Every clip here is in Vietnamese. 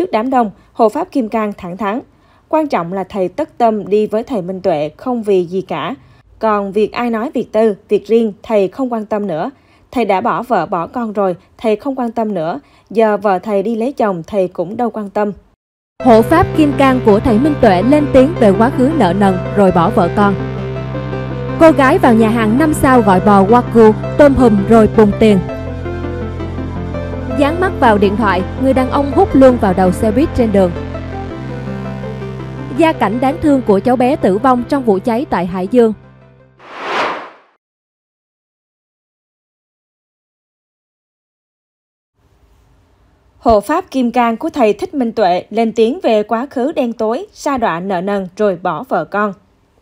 Trước đám đông, hộ pháp Kim Cang thẳng thắn. Quan trọng là thầy tất tâm đi với thầy Minh Tuệ không vì gì cả. Còn việc ai nói việc tư, việc riêng, thầy không quan tâm nữa. Thầy đã bỏ vợ bỏ con rồi, thầy không quan tâm nữa. Giờ vợ thầy đi lấy chồng, thầy cũng đâu quan tâm. Hộ pháp Kim Cang của thầy Minh Tuệ lên tiếng về quá khứ nợ nần rồi bỏ vợ con. Cô gái vào nhà hàng 5 sao gọi bò Wagyu, tôm hùm rồi bùng tiền. Dán mắt vào điện thoại, người đàn ông hút luôn vào đầu xe buýt trên đường. Gia cảnh đáng thương của cháu bé tử vong trong vụ cháy tại Hải Dương. Hộ pháp Kim Cang của thầy Thích Minh Tuệ lên tiếng về quá khứ đen tối, sa đọa nợ nần rồi bỏ vợ con.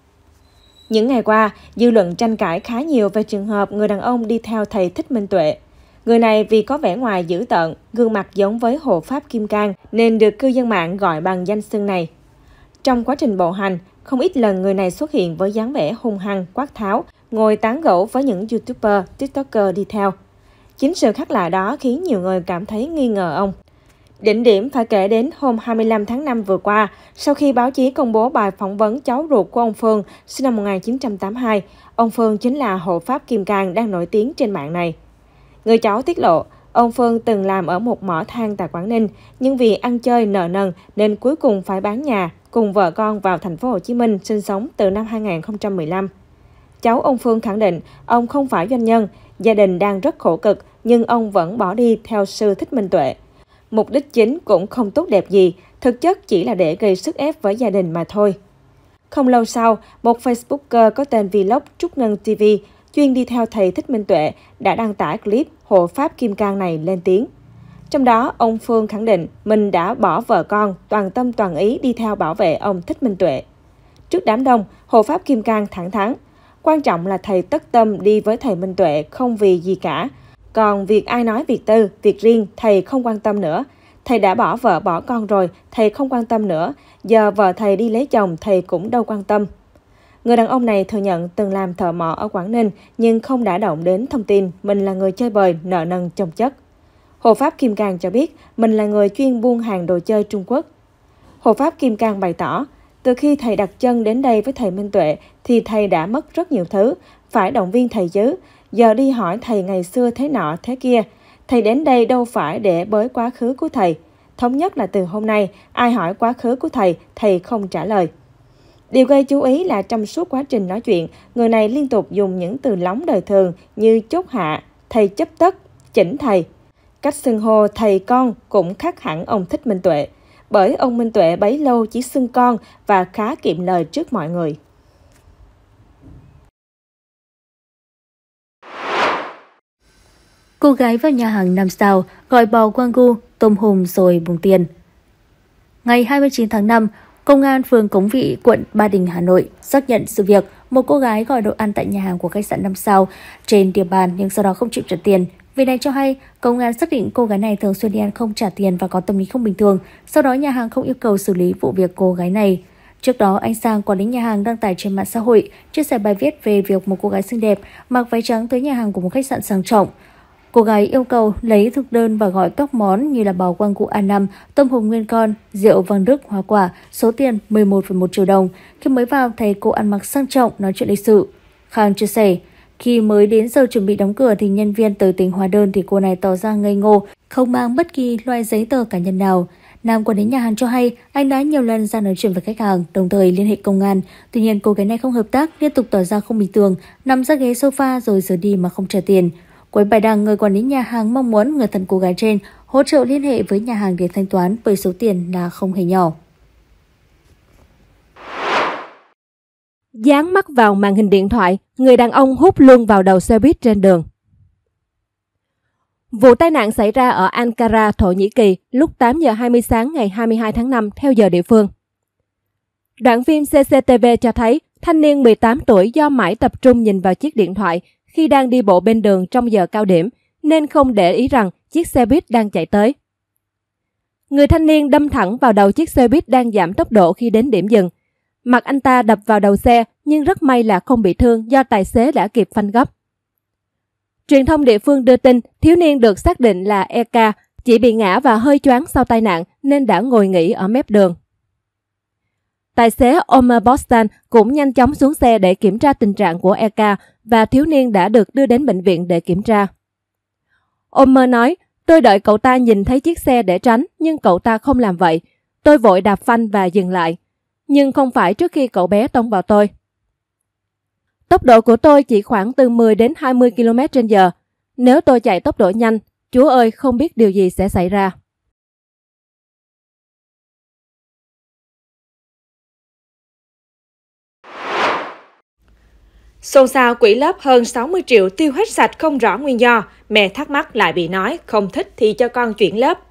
Những ngày qua, dư luận tranh cãi khá nhiều về trường hợp người đàn ông đi theo thầy Thích Minh Tuệ. Người này vì có vẻ ngoài dữ tợn, gương mặt giống với hộ pháp Kim Cang nên được cư dân mạng gọi bằng danh xưng này. Trong quá trình bộ hành, không ít lần người này xuất hiện với dáng vẻ hung hăng, quát tháo, ngồi tán gẫu với những YouTuber, TikToker đi theo. Chính sự khác lạ đó khiến nhiều người cảm thấy nghi ngờ ông. Đỉnh điểm phải kể đến hôm 25 tháng 5 vừa qua, sau khi báo chí công bố bài phỏng vấn cháu ruột của ông Phương, sinh năm 1982, ông Phương chính là hộ pháp Kim Cang đang nổi tiếng trên mạng này. Người cháu tiết lộ, ông Phương từng làm ở một mỏ than tại Quảng Ninh, nhưng vì ăn chơi nợ nần nên cuối cùng phải bán nhà, cùng vợ con vào thành phố Hồ Chí Minh sinh sống từ năm 2015. Cháu ông Phương khẳng định ông không phải doanh nhân, gia đình đang rất khổ cực nhưng ông vẫn bỏ đi theo sư Thích Minh Tuệ. Mục đích chính cũng không tốt đẹp gì, thực chất chỉ là để gây sức ép với gia đình mà thôi. Không lâu sau, một Facebooker có tên Vlog Trúc Ngân TV chuyên đi theo thầy Thích Minh Tuệ đã đăng tải clip hộ pháp Kim Cang này lên tiếng. Trong đó, ông Phương khẳng định mình đã bỏ vợ con, toàn tâm toàn ý đi theo bảo vệ ông Thích Minh Tuệ. Trước đám đông, hộ pháp Kim Cang thẳng thắn. Quan trọng là thầy tất tâm đi với thầy Minh Tuệ không vì gì cả. Còn việc ai nói việc tư, việc riêng, thầy không quan tâm nữa. Thầy đã bỏ vợ bỏ con rồi, thầy không quan tâm nữa. Giờ vợ thầy đi lấy chồng, thầy cũng đâu quan tâm. Người đàn ông này thừa nhận từng làm thợ mỏ ở Quảng Ninh nhưng không đả động đến thông tin mình là người chơi bời, nợ nần chồng chất. Hộ pháp Kim Cang cho biết mình là người chuyên buôn hàng đồ chơi Trung Quốc. Hộ pháp Kim Cang bày tỏ, từ khi thầy đặt chân đến đây với thầy Minh Tuệ thì thầy đã mất rất nhiều thứ, phải động viên thầy chứ. Giờ đi hỏi thầy ngày xưa thế nọ thế kia. Thầy đến đây đâu phải để bới quá khứ của thầy. Thống nhất là từ hôm nay, ai hỏi quá khứ của thầy, thầy không trả lời. Điều gây chú ý là trong suốt quá trình nói chuyện, người này liên tục dùng những từ lóng đời thường như chốt hạ, thầy chấp tất, chỉnh thầy. Cách xưng hô thầy con cũng khác hẳn ông Thích Minh Tuệ, bởi ông Minh Tuệ bấy lâu chỉ xưng con và khá kiệm lời trước mọi người. Cô gái vào nhà hàng 5 sao gọi bò Wagyu, tôm hùm rồi bùng tiền. Ngày 29 tháng 5, Công an phường Cống Vị, quận Ba Đình, Hà Nội xác nhận sự việc một cô gái gọi đồ ăn tại nhà hàng của khách sạn 5 sao trên địa bàn nhưng sau đó không chịu trả tiền. Vị này cho hay, công an xác định cô gái này thường xuyên đi ăn không trả tiền và có tâm lý không bình thường. Sau đó nhà hàng không yêu cầu xử lý vụ việc cô gái này. Trước đó, anh Sang, quản lý nhà hàng đăng tải trên mạng xã hội, chia sẻ bài viết về việc một cô gái xinh đẹp mặc váy trắng tới nhà hàng của một khách sạn sang trọng. Cô gái yêu cầu lấy thực đơn và gọi các món như là bò Wagyu A5, tôm hùm nguyên con, rượu vang Đức, hoa quả, số tiền 11,1 triệu đồng. Khi mới vào, thấy cô ăn mặc sang trọng, nói chuyện lịch sự. Khang chia sẻ, khi mới đến giờ chuẩn bị đóng cửa thì nhân viên tới tính hóa đơn thì cô này tỏ ra ngây ngô, không mang bất kỳ loại giấy tờ cá nhân nào. Nam quản lý nhà hàng cho hay anh đã nhiều lần ra nói chuyện với khách hàng, đồng thời liên hệ công an. Tuy nhiên cô gái này không hợp tác, liên tục tỏ ra không bình thường, nằm ra ghế sofa rồi rời đi mà không trả tiền. Cuối bài đăng, người quản lý nhà hàng mong muốn người thân cô gái trên hỗ trợ liên hệ với nhà hàng để thanh toán bởi số tiền là không hề nhỏ. Dán mắt vào màn hình điện thoại, người đàn ông hút luôn vào đầu xe buýt trên đường. Vụ tai nạn xảy ra ở Ankara, Thổ Nhĩ Kỳ lúc 8 giờ 20 sáng ngày 22 tháng 5 theo giờ địa phương. Đoạn phim CCTV cho thấy thanh niên 18 tuổi do mãi tập trung nhìn vào chiếc điện thoại khi đang đi bộ bên đường trong giờ cao điểm, nên không để ý rằng chiếc xe buýt đang chạy tới. Người thanh niên đâm thẳng vào đầu chiếc xe buýt đang giảm tốc độ khi đến điểm dừng. Mặt anh ta đập vào đầu xe nhưng rất may là không bị thương do tài xế đã kịp phanh gấp. Truyền thông địa phương đưa tin thiếu niên được xác định là EK, Chị bị ngã và hơi choáng sau tai nạn nên đã ngồi nghỉ ở mép đường. Tài xế Omer Bostan cũng nhanh chóng xuống xe để kiểm tra tình trạng của Eka và thiếu niên đã được đưa đến bệnh viện để kiểm tra. Omer nói, tôi đợi cậu ta nhìn thấy chiếc xe để tránh nhưng cậu ta không làm vậy. Tôi vội đạp phanh và dừng lại. Nhưng không phải trước khi cậu bé tông vào tôi. Tốc độ của tôi chỉ khoảng từ 10 đến 20 km/h. Nếu tôi chạy tốc độ nhanh, Chúa ơi không biết điều gì sẽ xảy ra. Xôn xao quỹ lớp hơn 60 triệu tiêu hết sạch không rõ nguyên do, mẹ thắc mắc lại bị nói không thích thì cho con chuyển lớp.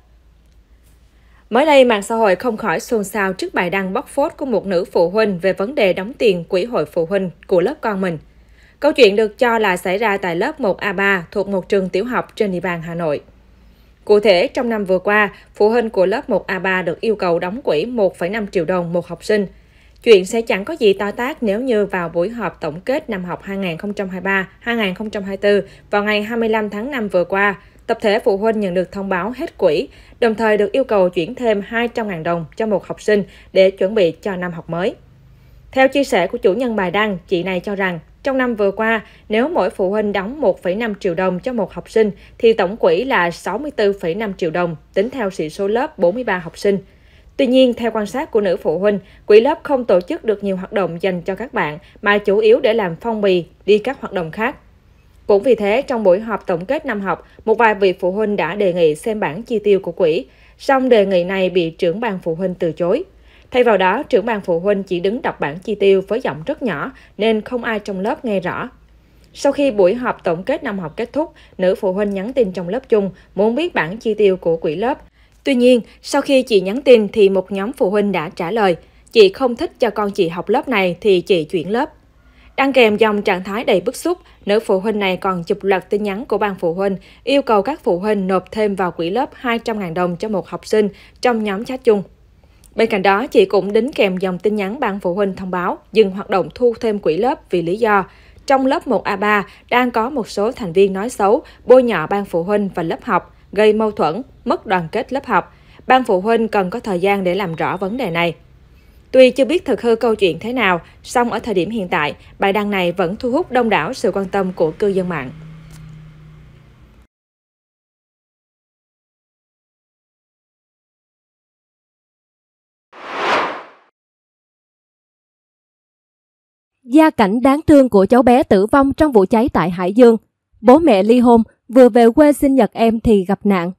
Mới đây, mạng xã hội không khỏi xôn xao trước bài đăng bóc phốt của một nữ phụ huynh về vấn đề đóng tiền quỹ hội phụ huynh của lớp con mình. Câu chuyện được cho là xảy ra tại lớp 1A3 thuộc một trường tiểu học trên địa bàn Hà Nội. Cụ thể, trong năm vừa qua, phụ huynh của lớp 1A3 được yêu cầu đóng quỹ 1,5 triệu đồng một học sinh. Chuyện sẽ chẳng có gì to tát nếu như vào buổi họp tổng kết năm học 2023-2024 vào ngày 25 tháng 5 vừa qua, tập thể phụ huynh nhận được thông báo hết quỹ, đồng thời được yêu cầu chuyển thêm 200.000 đồng cho một học sinh để chuẩn bị cho năm học mới. Theo chia sẻ của chủ nhân bài đăng, chị này cho rằng, trong năm vừa qua, nếu mỗi phụ huynh đóng 1,5 triệu đồng cho một học sinh, thì tổng quỹ là 64,5 triệu đồng, tính theo sĩ số lớp 43 học sinh. Tuy nhiên, theo quan sát của nữ phụ huynh, quỹ lớp không tổ chức được nhiều hoạt động dành cho các bạn, mà chủ yếu để làm phong bì, đi các hoạt động khác. Cũng vì thế, trong buổi họp tổng kết năm học, một vài vị phụ huynh đã đề nghị xem bảng chi tiêu của quỹ, song đề nghị này bị trưởng ban phụ huynh từ chối. Thay vào đó, trưởng ban phụ huynh chỉ đứng đọc bảng chi tiêu với giọng rất nhỏ nên không ai trong lớp nghe rõ. Sau khi buổi họp tổng kết năm học kết thúc, nữ phụ huynh nhắn tin trong lớp chung muốn biết bảng chi tiêu của quỹ lớp. Tuy nhiên, sau khi chị nhắn tin thì một nhóm phụ huynh đã trả lời, chị không thích cho con chị học lớp này thì chị chuyển lớp. Đăng kèm dòng trạng thái đầy bức xúc, nữ phụ huynh này còn chụp loạt tin nhắn của ban phụ huynh, yêu cầu các phụ huynh nộp thêm vào quỹ lớp 200.000 đồng cho một học sinh trong nhóm chat chung. Bên cạnh đó, chị cũng đính kèm dòng tin nhắn ban phụ huynh thông báo dừng hoạt động thu thêm quỹ lớp vì lý do trong lớp 1A3 đang có một số thành viên nói xấu, bôi nhọ ban phụ huynh và lớp học, gây mâu thuẫn, mất đoàn kết lớp học. Ban phụ huynh cần có thời gian để làm rõ vấn đề này. Tuy chưa biết thực hư câu chuyện thế nào, song ở thời điểm hiện tại, bài đăng này vẫn thu hút đông đảo sự quan tâm của cư dân mạng. Gia cảnh đáng thương của cháu bé tử vong trong vụ cháy tại Hải Dương. Bố mẹ ly hôn, vừa về quê sinh nhật em thì gặp nạn.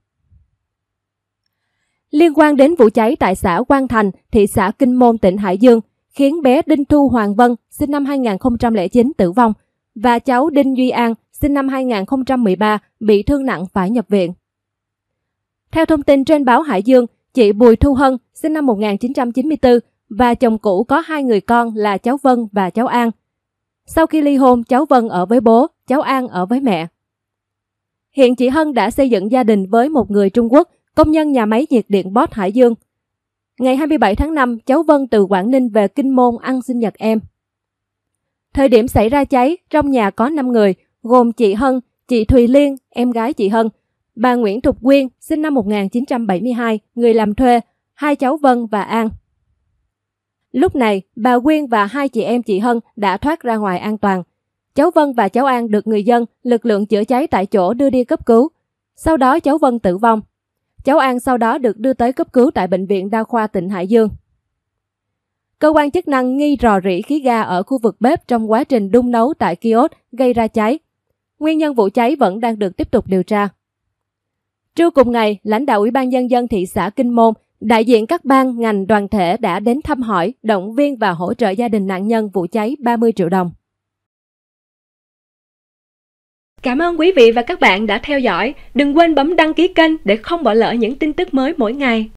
Liên quan đến vụ cháy tại xã Quang Thành, thị xã Kinh Môn, tỉnh Hải Dương, khiến bé Đinh Thu Hoàng Vân, sinh năm 2009 tử vong, và cháu Đinh Duy An, sinh năm 2013, bị thương nặng phải nhập viện. Theo thông tin trên báo Hải Dương, chị Bùi Thu Hân, sinh năm 1994, và chồng cũ có 2 người con là cháu Vân và cháu An. Sau khi ly hôn, cháu Vân ở với bố, cháu An ở với mẹ. Hiện chị Hân đã xây dựng gia đình với một người Trung Quốc, công nhân nhà máy nhiệt điện Bosch Hải Dương. Ngày 27 tháng 5, cháu Vân từ Quảng Ninh về Kinh Môn ăn sinh nhật em. Thời điểm xảy ra cháy, trong nhà có 5 người, gồm chị Hân, chị Thùy Liên, em gái chị Hân, bà Nguyễn Thục Quyên, sinh năm 1972, người làm thuê, 2 cháu Vân và An. Lúc này, bà Quyên và 2 chị em chị Hân đã thoát ra ngoài an toàn. Cháu Vân và cháu An được người dân, lực lượng chữa cháy tại chỗ đưa đi cấp cứu. Sau đó cháu Vân tử vong. Cháu An sau đó được đưa tới cấp cứu tại Bệnh viện Đa khoa tỉnh Hải Dương. Cơ quan chức năng nghi rò rỉ khí ga ở khu vực bếp trong quá trình đun nấu tại kiosk gây ra cháy. Nguyên nhân vụ cháy vẫn đang được tiếp tục điều tra. Trưa cùng ngày, lãnh đạo Ủy ban Nhân dân thị xã Kinh Môn, đại diện các ban, ngành, đoàn thể đã đến thăm hỏi, động viên và hỗ trợ gia đình nạn nhân vụ cháy 30 triệu đồng. Cảm ơn quý vị và các bạn đã theo dõi. Đừng quên bấm đăng ký kênh để không bỏ lỡ những tin tức mới mỗi ngày.